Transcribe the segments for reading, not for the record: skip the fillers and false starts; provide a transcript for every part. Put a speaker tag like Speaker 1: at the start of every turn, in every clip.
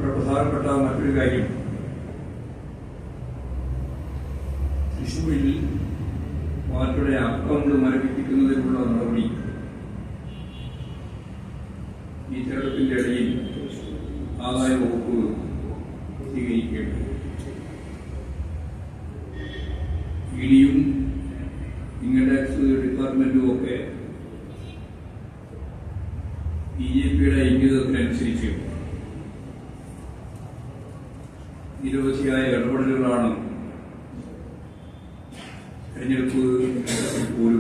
Speaker 1: വളരെ പ്രധാനപ്പെട്ട മറ്റൊരു കാര്യം, തൃശ്ശൂരിൽ പാർട്ടിയുടെ അക്കൗണ്ട് മരവിപ്പിക്കുന്നതിനുള്ള നടപടി ഈ തെരഞ്ഞെടുപ്പിന്റെ ഇടയിൽ ആദായ വകുപ്പ് സ്വീകരിക്കേണ്ടത്. ഇനിയും ഇൻകം ടാക്സ് ഡിപ്പാർട്ട്മെന്റും ഒക്കെ BJPയുടെ ഇംഗിതത്തിനനുസരിച്ച് നിരവധിയായ ഇടപെടലുകളാണ് തെരഞ്ഞെടുപ്പ് പോലും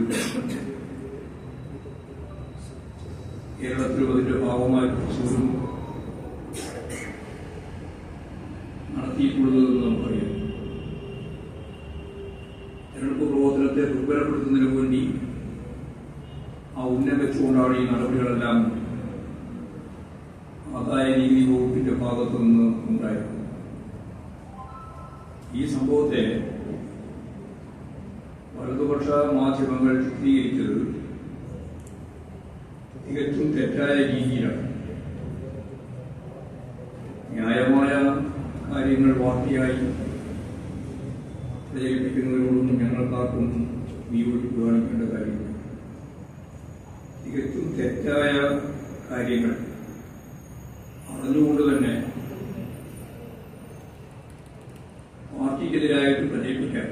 Speaker 1: കേരളത്തിലും അതിന്റെ ഭാഗമായി പോലും നടത്തിയിട്ടുള്ളതെന്ന് നമുക്കറിയാം. തെരഞ്ഞെടുപ്പ് പ്രവർത്തനത്തെ ദുർബലപ്പെടുത്തുന്നതിനു വേണ്ടി ആ ഉന്നം വെച്ചുകൊണ്ടാണ് ഈ നടപടികളെല്ലാം ആദായ നികുതി വകുപ്പിന്റെ ഭാഗത്തു നിന്ന് ഉണ്ടായത്. ഈ സംഭവത്തെ വലതുപക്ഷ മാധ്യമങ്ങൾ ചിത്രീകരിച്ചത് തികച്ചും തെറ്റായ രീതിയിലാണ്. ന്യായമായ കാര്യങ്ങൾ വാർത്തയായി പ്രചരിപ്പിക്കുന്നതിനോടൊന്നും ഞങ്ങൾക്കാർക്കും വിയോജിപ്പ് കാണിക്കേണ്ട കാര്യമില്ല. തികച്ചും തെറ്റായ കാര്യങ്ങൾ അറിഞ്ഞുകൊണ്ട് തന്നെ പാർട്ടിക്കെതിരായിട്ട് പ്രചരിപ്പിക്കാൻ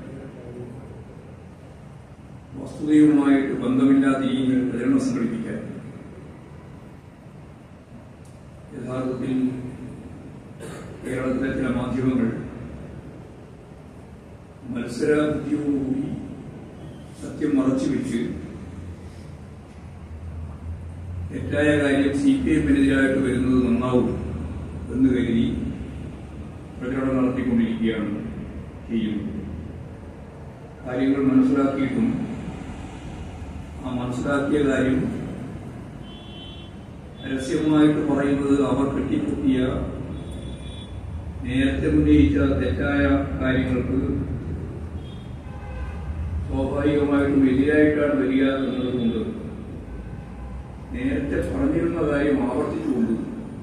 Speaker 1: വസ്തുതയുമായിട്ട് ബന്ധമില്ലാത്ത രീതിയിൽ പ്രചരണം സംഘടിപ്പിക്കാൻ യഥാർത്ഥത്തിൽ കേരളത്തിലെ ചില മാധ്യമങ്ങൾ മത്സരബുദ്ധിയോടുകൂടി സത്യം മറച്ചുവെച്ച് തെറ്റായ കാര്യം CPM-നെതിരായിട്ട് വരുന്നത് നന്നാവും എന്ന് കരുതി പ്രചരണം നടത്തിക്കൊണ്ടിരിക്കുകയാണ് ചെയ്യുന്നത്. കാര്യങ്ങൾ മനസ്സിലാക്കിയിട്ടും ആ മനസ്സിലാക്കിയ കാര്യം രഹസ്യമായിട്ട് പറയുന്നത് അവർ കെട്ടിപ്പൊക്കിയ നേരത്തെ ഉന്നയിച്ച തെറ്റായ കാര്യങ്ങൾക്ക് സ്വാഭാവികമായിട്ടും എതിരായിട്ടാണ് വരിക എന്നതുകൊണ്ട് നേരത്തെ പറഞ്ഞിരുന്ന കാര്യം ആവർത്തിച്ചുകൊണ്ട്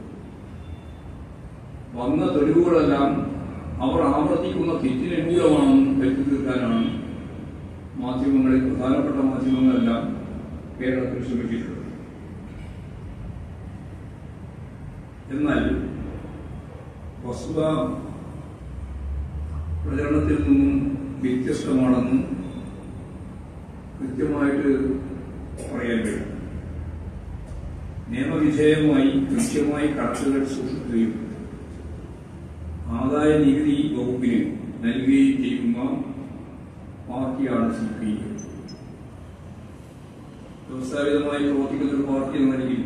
Speaker 1: വന്ന തെളിവുകളെല്ലാം അവർ ആവർത്തിക്കുന്ന തെറ്റിനനുകൂലമാണെന്ന് വരുത്തി തീർക്കാനാണ് മാധ്യമങ്ങളിൽ പ്രധാനപ്പെട്ട മാധ്യമങ്ങളെല്ലാം കേരളത്തിൽ ശ്രമിച്ചിട്ടുള്ളത്. എന്നാൽ വസ്തുത പ്രചരണത്തിൽ നിന്നും വ്യത്യസ്തമാണെന്നും കൃത്യമായിട്ട് പറയാൻ കഴിയും. നിയമവിധേയമായി കൃത്യമായി കണക്കുകൾ സൂക്ഷിക്കുകയും ആദായ നികുതി വകുപ്പിന് നൽകുകയും ചെയ്യുന്ന പാർട്ടിയാണ് CPM. വ്യവസ്ഥാപിതമായി പ്രവർത്തിക്കുന്ന ഒരു പാർട്ടി എന്ന നിലയിൽ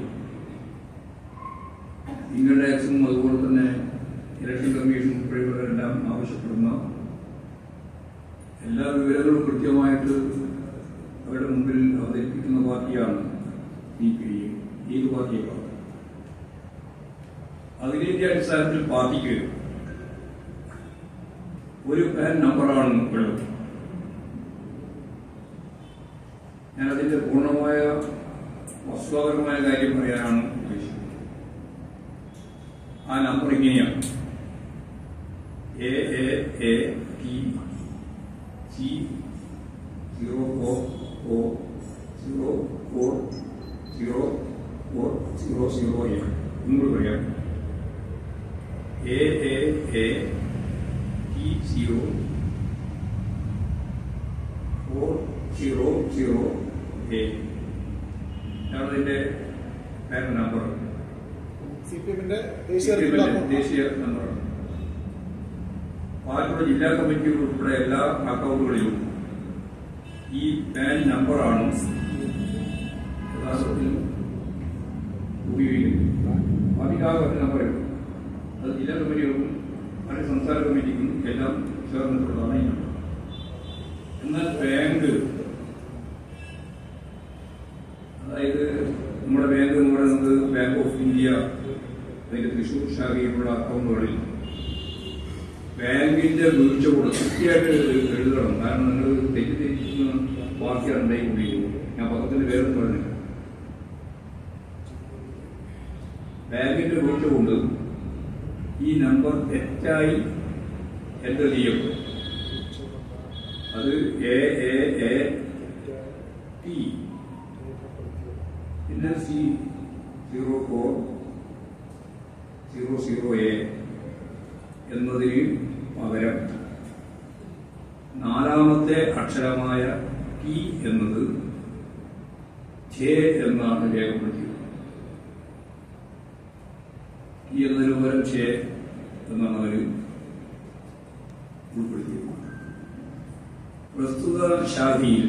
Speaker 1: ഇൻകം ടാക്സും അതുപോലെ തന്നെ ഇലക്ഷൻ കമ്മീഷൻ ഉൾപ്പെടെയുള്ളവരെല്ലാം ആവശ്യപ്പെടുന്ന എല്ലാ വിവരങ്ങളും കൃത്യമായിട്ട് അവരുടെ മുമ്പിൽ അവതരിപ്പിക്കുന്ന പാർട്ടിയാണ് CPM. ഏത് പാർട്ടിയേക്കാൾ അതിന്റെ അടിസ്ഥാനത്തിൽ പാർട്ടിക്ക് ഒരു പാൻ നമ്പറാണ് ഉള്ളത്. ഞാൻ അതിന്റെ പൂർണ്ണമായ വസ്തുതാപരമായ കാര്യം പറയാനാണ് ഉദ്ദേശിക്കുന്നത്. ആ നമ്പർ ഇങ്ങനെയാണ്: AAATC0000400. ഇങ്ങോട്ട് പറയാം: AAAT0400A. ഇതാണ് ഇതിന്റെ പാൻ നമ്പർ.
Speaker 2: CPM-ന്റെ
Speaker 1: ദേശീയ നമ്പറാണ്. പാലക്കാട് ജില്ലാ കമ്മിറ്റി ഉൾപ്പെടെ എല്ലാ അക്കൗണ്ടുകളിലും ഈ പാൻ നമ്പറാണ് യഥാർത്ഥത്തിൽ ഉപയോഗിക്കുന്നത്. അധികാര നമ്പറുകൾ അത് ജില്ലാ കമ്മിറ്റികൾക്കും അതിന്റെ സംസ്ഥാന കമ്മിറ്റിക്കും എല്ലാം ചേർന്നിട്ടുള്ളതാണ് ഈ നമ്പർ. എന്നാൽ ബാങ്ക്, അതായത് നമ്മുടെ ബാങ്ക് എന്ന് പറയുന്നത് ബാങ്ക് ഓഫ് ഇന്ത്യ, അതിന്റെ തൃശൂർ ശാഖയിലുള്ള അക്കൗണ്ടുകളിൽ ബാങ്കിന്റെ വീഴ്ച കൂടെ കൃത്യമായിട്ട് എഴുതണം. കാരണം നിങ്ങൾ തെറ്റിദ്ധരിക്കുന്ന വാർത്തയാണ് ഉണ്ടായിക്കൊണ്ടിരിക്കുന്നത്. ഞാൻ പത്രത്തിന്റെ പേരൊന്നും പറഞ്ഞില്ല. ബാങ്കിന്റെ വീഴ്ച കൊണ്ട് ഈ നമ്പർ തെറ്റായി എൻ്റർ ചെയ്യും. അത് AAAT പിന്നെ C0400A എന്നതിന് പകരം നാലാമത്തെ അക്ഷരമായ T എന്നത് J എന്നാണ് രേഖപ്പെടുത്തിയത്. T എന്നതിന് പകരം J എന്നാണ് അവർ ഉൾപ്പെടുത്തിയത്. പ്രസ്തുത ശാഖയിൽ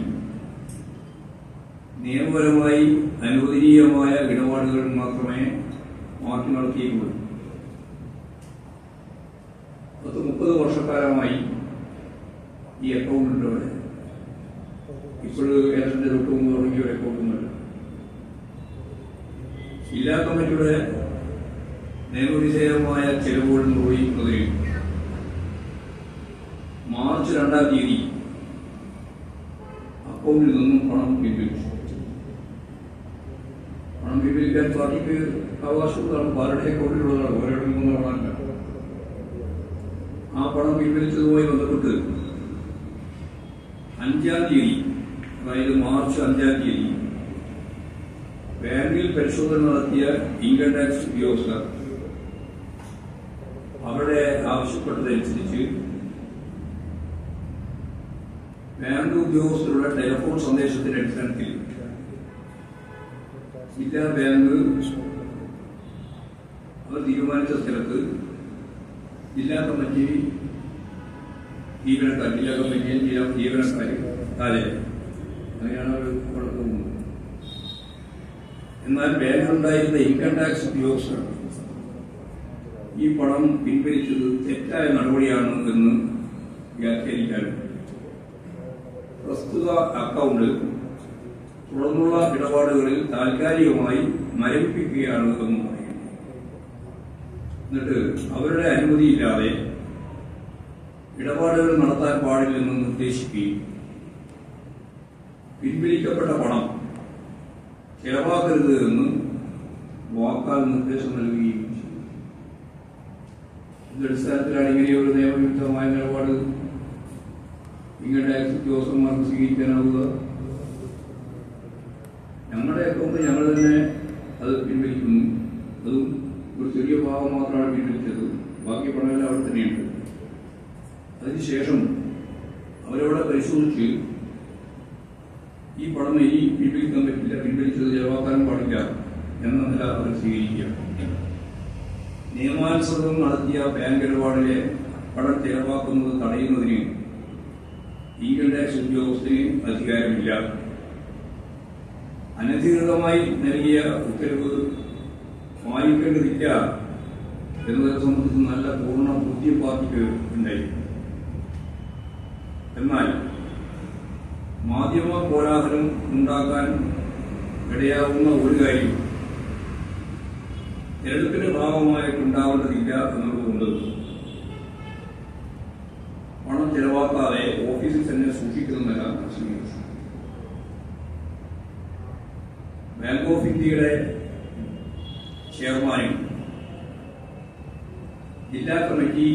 Speaker 1: നിയമപരമായി അനുവദനീയമായ ഇടപാടുകൾ മാത്രമേ മാറ്റി നടത്തിയിട്ടുള്ളൂ. 30 വർഷക്കാലമായി ഈ അക്കൗണ്ട് ഉണ്ട് അവിടെ. ഇപ്പോഴും കേരളത്തിന്റെ തൊട്ട് മുമ്പ് തുടങ്ങിയ ഒരു അക്കൗണ്ടുണ്ട്. ജില്ലാ കമ്മിറ്റിയുടെ നിയമവിധേയമായ ചെലവുകൾ നിർവഹിക്കുന്നതിൽ മാർച്ച് 2-ാം തീയതി അക്കൗണ്ടിൽ നിന്നും പണം പിൻവലിച്ചു. പണം പിൻവലിക്കാൻ പാർട്ടിക്ക് അവകാശമുള്ളതാണ്. പാർട്ടിയുടെ അക്കൗണ്ടിലുള്ളതാണ്. ഓരോടെ നിന്നും പണമല്ല. ആ പണം പിൻവലിച്ചതുമായി ബന്ധപ്പെട്ട് 5-ാം തീയതി, അതായത് മാർച്ച് 5-ാം തീയതി ബാങ്കിൽ പരിശോധന നടത്തിയ ഇൻകം ടാക്സ് ഉദ്യോഗസ്ഥർ അവരുടെ ആവശ്യപ്പെട്ടതനുസരിച്ച് ബാങ്ക് ഉദ്യോഗസ്ഥരുടെ ടെലിഫോൺ സന്ദേശത്തിന്റെ അടിസ്ഥാനത്തിൽ ജില്ലാ ബാങ്ക് അവർ തീരുമാനിച്ച സ്ഥലത്ത് ജില്ലാ കമ്മിറ്റി ജീവനക്കാർ, ജില്ലാ കമ്മിറ്റിയും ജീവനക്കാരും ഹാജരായി. അങ്ങനെയാണ് അവർ അവിടെ പോകുന്നത്. എന്നാൽ ബാങ്കിലുണ്ടായിരുന്ന ഇൻകം ടാക്സ് ഉദ്യോഗസ്ഥർ ഈ പണം പിൻവലിച്ചത് തെറ്റായ നടപടിയാണ് എന്ന് വ്യാഖ്യാനിക്കാനും പ്രസ്തുത അക്കൗണ്ട് തുടർന്നുള്ള ഇടപാടുകളിൽ താൽക്കാലികമായി മരവിപ്പിക്കുകയാണ് എന്നും പറയുന്നു. എന്നിട്ട് അവരുടെ അനുമതിയില്ലാതെ ഇടപാടുകൾ നടത്താൻ പാടില്ലെന്ന് നിർദ്ദേശിക്കുകയും പിൻവലിക്കപ്പെട്ട പണം ചെലവാക്കരുത് എന്ന് വാക്കാൽ നിർദ്ദേശം നൽകുകയും ചെയ്തു. ഇതിന്റെ അടിസ്ഥാനത്തിലാണ് ഇങ്ങനെയൊരു നിയമവിരുദ്ധമായ നിലപാട് ഇൻകം ടാക്സ് ഉദ്യോഗസ്ഥന്മാർക്ക് സ്വീകരിക്കാനാവുക. ഞങ്ങളുടെ അക്കൗണ്ട് ഞങ്ങൾ തന്നെ അത് പിൻവലിക്കുന്നു. അതും ഒരു ചെറിയ ഭാഗം മാത്രമാണ് പിൻവലിച്ചത്. ബാക്കി പണമെല്ലാം അവിടെ തന്നെയുണ്ട്. അതിനുശേഷം അവരവിടെ പരിശോധിച്ച് ഈ പണം ഇനി പിൻവലിക്കാൻ പറ്റില്ല, പിൻവലിച്ചത് ചെലവാക്കാനും പാടില്ല എന്ന നില അവർ സ്വീകരിക്കുക. നിയമാനുസൃതം നടത്തിയ ബാങ്ക് ഇടപാടിലെ പണം ചെലവാക്കുന്നത് തടയുന്നതിന് ഇൻകം ടാക്സ് ഉദ്യോഗസ്ഥന് അധികാരമില്ല. അനധികൃതമായി നൽകിയ ഉത്തരവ് പാലിക്കേണ്ടതില്ല എന്നതിനെ സംബന്ധിച്ച് നല്ല പൂർണ്ണ ബുദ്ധി പാർട്ടിക്ക് ഉണ്ടായി. എന്നാൽ മാധ്യമ കോലാഹലം ഉണ്ടാക്കാൻ ഇടയാകുന്ന ഒരു കാര്യം തെരഞ്ഞെടുപ്പിന്റെ ഭാഗമായിട്ടുണ്ടാവേണ്ടതില്ല എന്നുള്ളതുകൊണ്ട് പണം ചെലവാക്കാതെ ഓഫീസിൽ തന്നെ സൂക്ഷിക്കുന്നതല്ല സ്വീകരിച്ചു. ബാങ്ക് ഓഫ് ഇന്ത്യയുടെ ചെയർമാനും ജില്ലാ കമ്മിറ്റി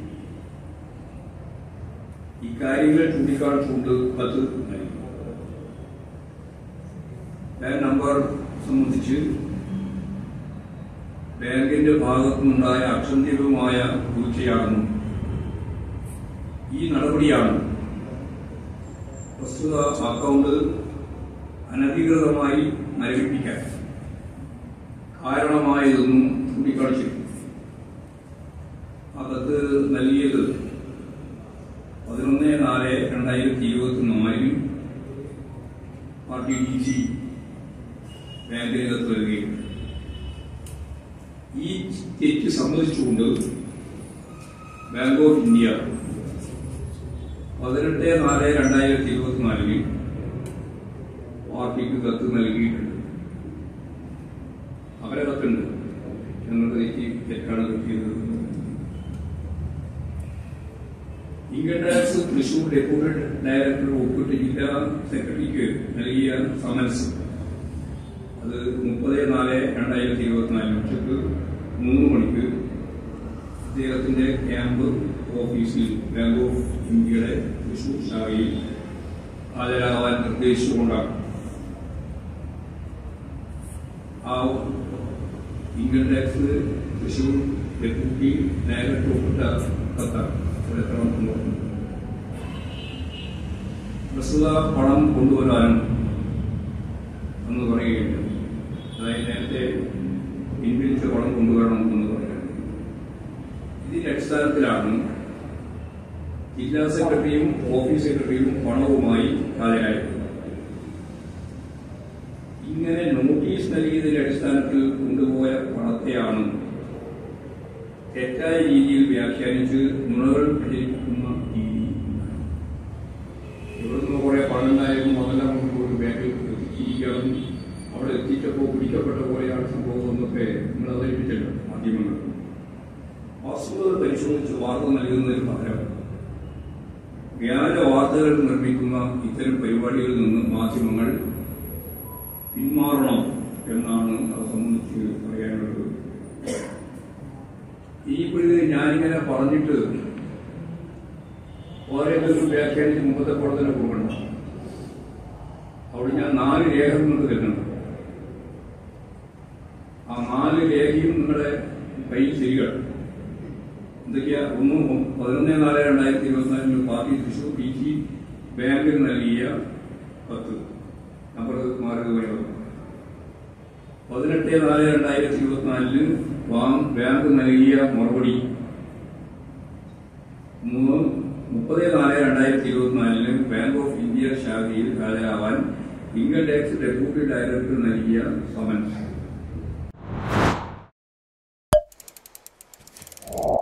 Speaker 1: ഇക്കാര്യങ്ങൾ ചൂണ്ടിക്കാണിച്ചുകൊണ്ട് കത്ത് നൽകി. ബാങ്ക് നമ്പർ സംബന്ധിച്ച് ബാങ്കിന്റെ ഭാഗത്തുനിന്നുണ്ടായ അക്ഷന്തികമായ വീഴ്ചയാണെന്നും ഈ നടപടിയാണ് പ്രസ്തുത അക്കൗണ്ട് അനധികൃതമായി മരവിപ്പിക്കാൻ കാരണമായതെന്നും ചൂണ്ടിക്കാണിച്ചിരുന്നു. ആ കത്ത് നൽകിയത് 11/4/2024 പാർട്ടി DC ബാങ്കിന് കത്ത് നൽകുകയും ഈ തെറ്റ് സമ്മതിച്ചുകൊണ്ട് ബാങ്ക് ഓഫ് ഇന്ത്യ 18/4/2024 പാർട്ടിക്ക് കത്ത് നൽകിയിട്ടുണ്ട്. അവരെ കത്തുണ്ട്. ഞങ്ങളുടെ തെറ്റാണ് കിട്ടിയത്. Income tax Thrissur deputy director ഒപ്പിട്ട് ജില്ലാ സെക്രട്ടറിക്ക് നൽകിയ സമൻസ് അത് 30/4/2024 ഉച്ചക്ക് 3 മണിക്ക് അദ്ദേഹത്തിന്റെ ക്യാമ്പ് ഓഫീസിൽ ബാങ്ക് ഓഫ് ഇന്ത്യയുടെ തൃശൂർ ശാഖയിൽ ഹാജരാകാൻ നിർദ്ദേശിച്ചുകൊണ്ടാണ് ആ income tax Thrissur deputy director ഒപ്പിട്ട കത്താണ് പ്രസ്തുത പണം കൊണ്ടുവരാനും എന്ന് പറയുകയുണ്ട്. അതായത് നേരത്തെ പിൻവലിച്ച പണം കൊണ്ടുവരണം എന്ന് പറയുന്നത്. ഇതിന്റെ അടിസ്ഥാനത്തിലാണ് ജില്ലാ സെക്രട്ടറിയും ഓഫീസ് സെക്രട്ടറിയും പണവുമായി ഹാജരായത്. ഇങ്ങനെ നോട്ടീസ് നൽകിയതിന്റെ അടിസ്ഥാനത്തിൽ കൊണ്ടുപോയ പണത്തെയാണ് തെറ്റായ രീതിയിൽ വ്യാഖ്യാനിച്ച് നുണകൾ പ്രചരിപ്പിക്കുന്ന രീതി. ഇവിടുന്ന് കുറെ പണം ഉണ്ടായിരുന്നു, അതെല്ലാം കൊണ്ടുപോയി ബാങ്കിൽ എത്തിച്ചിരിക്കുകയും അവിടെ എത്തിച്ചപ്പോൾ പിടിക്കപ്പെട്ട പോലെയാണ് സംഭവം എന്നൊക്കെ നിങ്ങൾ അവതരിപ്പിച്ചല്ലോ മാധ്യമങ്ങൾ. വസ്തുത പരിശോധിച്ച് വാർത്ത നൽകുന്നതിന് പകരം വ്യാജ വാർത്തകൾ നിർമ്മിക്കുന്ന ഇത്തരം പരിപാടികളിൽ നിന്ന് മാധ്യമങ്ങൾ പിന്മാറണം എന്നാണ് അത് സംബന്ധിച്ച് പറയാനുള്ളത്. ഇനിയിപ്പോഴേ ഞാനിങ്ങനെ പറഞ്ഞിട്ട് ഓരോരുത്തരും വ്യാഖ്യാനിച്ച് മുമ്പത്തെ പോലെ തന്നെ പോകണം. അവിടെ ഞാൻ 4 രേഖകൾ കൊണ്ട് തരുന്നുണ്ട്. ആ 4 രേഖയും നിങ്ങളുടെ കയ്യിൽ ശരികൾ എന്തൊക്കെയാ? 11/4/2024 പാർട്ടി തൃശൂർ PC ബാങ്കിൽ നൽകിയ കത്ത് നമ്പർ മാറുകയാണ്. 18/4/2024 ബാങ്ക് നൽകിയ മറുപടി. 30/4/2024 ബാങ്ക് ഓഫ് ഇന്ത്യ ശാഖയിൽ ഹാജരാവാൻ ഇൻകം ടാക്സ് ഡെപ്യൂട്ടി ഡയറക്ടർ നൽകിയ സമൻസ്.